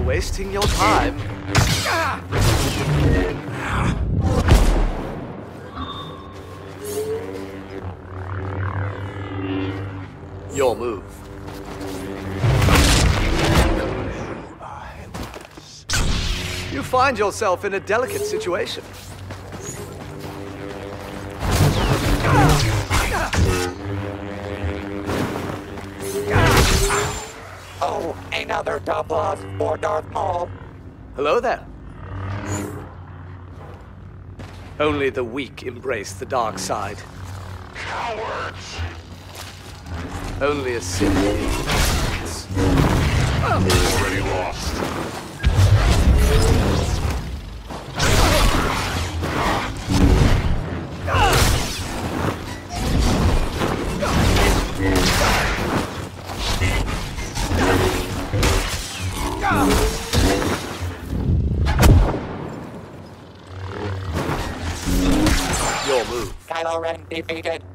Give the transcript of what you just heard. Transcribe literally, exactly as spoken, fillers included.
wasting your time. Your move. You find yourself in a delicate situation. Oh, another top loss for Darth Maul. Hello there. Only the weak embrace the dark side. Cowards! Only a simple. Already lost. Your move. Kylo Ren defeated.